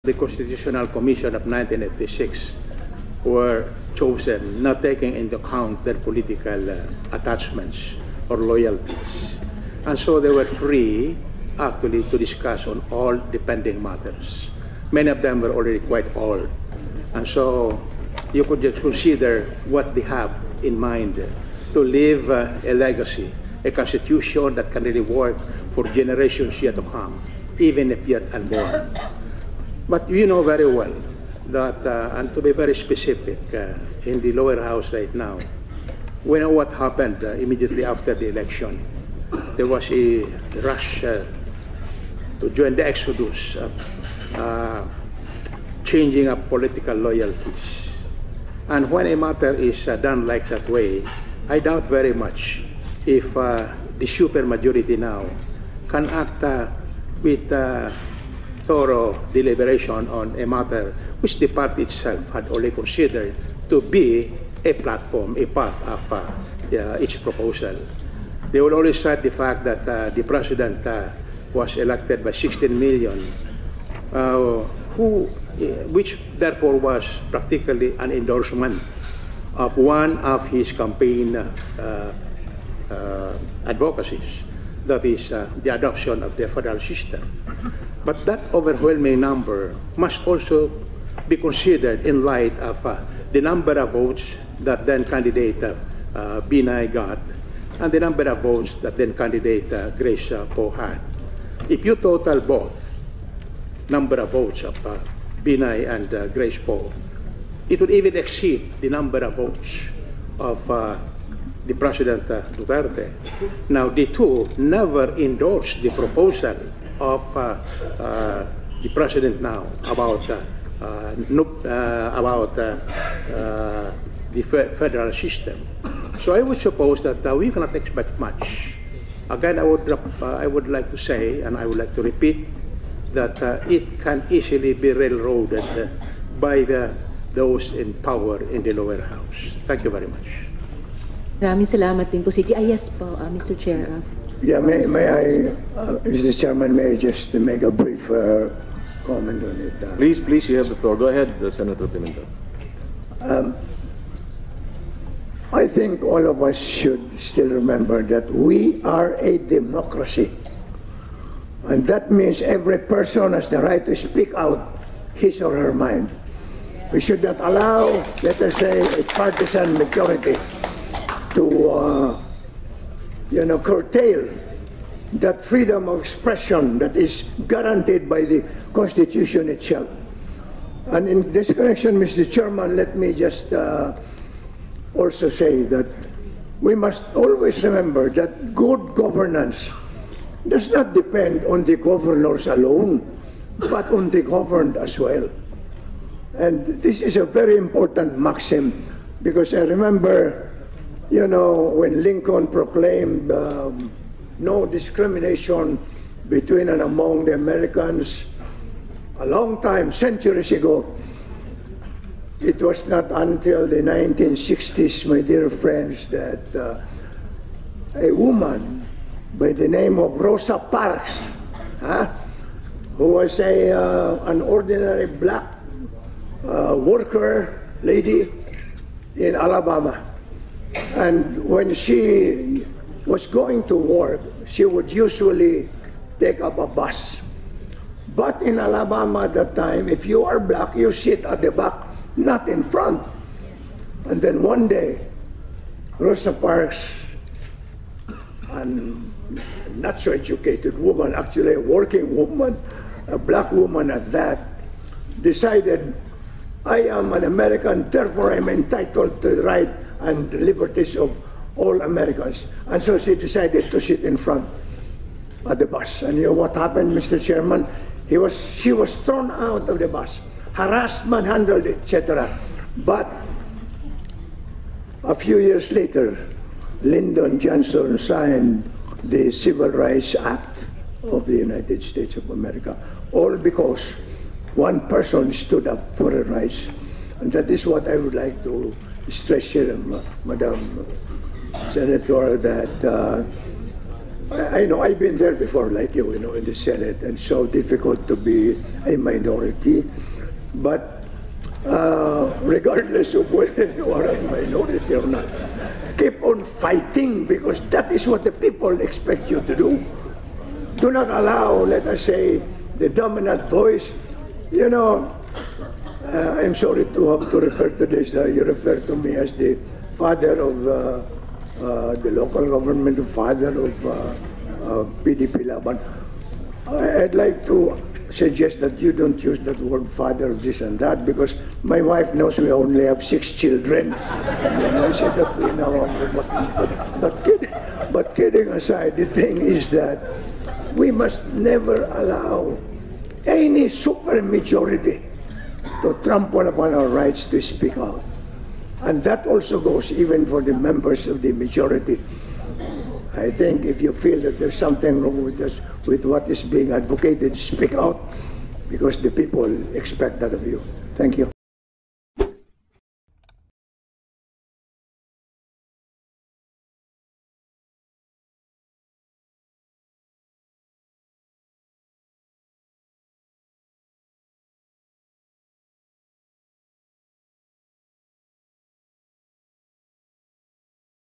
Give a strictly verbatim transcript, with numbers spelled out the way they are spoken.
the Constitutional Commission of nineteen eighty-six were chosen not taking into account their political uh, attachments or loyalties. And so they were free, actually, to discuss on all depending matters. Many of them were already quite old. And so you could just consider what they have in mind to leave uh, a legacy, a constitution that can really work for generations yet to come, even if yet unborn. But you know very well that, uh, and to be very specific, uh, in the lower house right now, we know what happened uh, immediately after the election. There was a rush uh, to join the exodus of uh, changing up political loyalties. And when a matter is uh, done like that way, I doubt very much if uh, the supermajority now can act uh, with uh, thorough deliberation on a matter which the party itself had only considered to be a platform, a part of uh, uh, its proposal. They will always cite the fact that uh, the president uh, was elected by sixteen million, uh, who, which therefore was practically an endorsement of one of his campaign uh, uh, advocacies, that is uh, the adoption of the federal system. But that overwhelming number must also be considered in light of uh, the number of votes that then candidate uh, uh, Binay got and the number of votes that then candidate uh, Grace uh, Poe had. If you total both number of votes of uh, Binay and uh, Grace Poe, it would even exceed the number of votes of uh, the President uh, Duterte. Now, the two never endorsed the proposal of uh, uh, the President now about uh, uh, no, uh, about uh, uh, the fe federal system. So I would suppose that uh, we cannot expect much. Again, I would, uh, I would like to say, and I would like to repeat, that uh, it can easily be railroaded uh, by the, those in power in the lower house. Thank you very much. Maraming salamat din po. Sige, ah, yes po, uh, Mister Chair. Uh, yeah, may, may I, uh, Mister Chairman, may I just make a brief uh, comment on it? Uh, please, please, you have the floor. Go ahead, uh, Senator Pimentel. Um, I think all of us should still remember that we are a democracy. And that means every person has the right to speak out his or her mind. We should not allow, let us say, a partisan majority to, uh, you know, curtail that freedom of expression that is guaranteed by the Constitution itself. And in this connection, Mister Chairman, let me just uh, also say that we must always remember that good governance does not depend on the governors alone, but on the governed as well. And this is a very important maxim, because I remember, you know, when Lincoln proclaimed um, no discrimination between and among the Americans, a long time, centuries ago. It was not until the nineteen sixties, my dear friends, that uh, a woman by the name of Rosa Parks, huh, who was a, uh, an ordinary black uh, worker lady in Alabama. And when she was going to work, she would usually take up a bus. But in Alabama at that time, if you are black, you sit at the back, not in front. And then one day, Rosa Parks, an not so educated woman, actually a working woman, a black woman at that, decided, I am an American, therefore I'm entitled to the right and liberties of all Americans. And so she decided to sit in front of the bus. And you know what happened, Mister Chairman? He was, she was thrown out of the bus, harassed, manhandled, et cetera. But a few years later, Lyndon Johnson signed the Civil Rights Act of the United States of America, all because one person stood up for her rights. And that is what I would like to stress here, Madam Senator, that uh, I, I know I've been there before, like you, you know, in the Senate, and so difficult to be a minority. But uh, regardless of whether you are a minority or not, keep on fighting, because that is what the people expect you to do. Do not allow, let us say, the dominant voice. You know, uh, I'm sorry to have to refer to this. Uh, you refer to me as the father of uh, uh, the local government, the father of uh, uh, P D P Laban. I'd like to suggest that you don't use that word father of this and that, because my wife knows we only have six children. And I said that we know, but, but, but, kidding, but kidding aside, the thing is that we must never allow any supermajority to trample upon our rights to speak out. And that also goes even for the members of the majority. I think if you feel that there's something wrong with us, with what is being advocated, speak out, because the people expect that of you. Thank you.